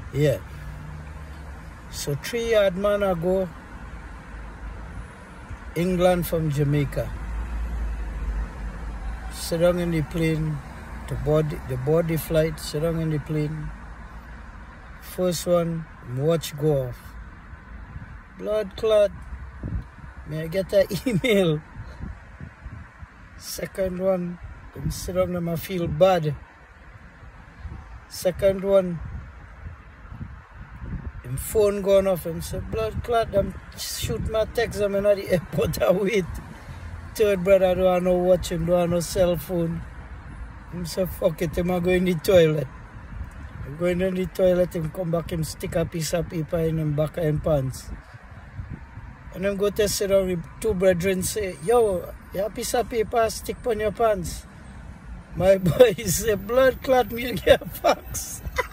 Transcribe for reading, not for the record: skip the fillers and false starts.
Yeah. So 3-yard man ago, England from Jamaica. Sit down in the plane, the board the flight, sit down in the plane. First one, watch go off. Blood clot. May I get an email? Second one, them sit down and I feel bad. Second one, him phone gone off. Him say, blood clot, them shoot my text them in the airport I wait. Third brother don't want no watch him, don't want no cell phone. Him say, fuck it, him a go in the toilet. Him go in the toilet, him come back, him stick a piece of paper in him back of him pants. And him go to sit down with two brethren say, yo, you have a piece of paper stick on your pants. My boy say, blood clot me and get a fax.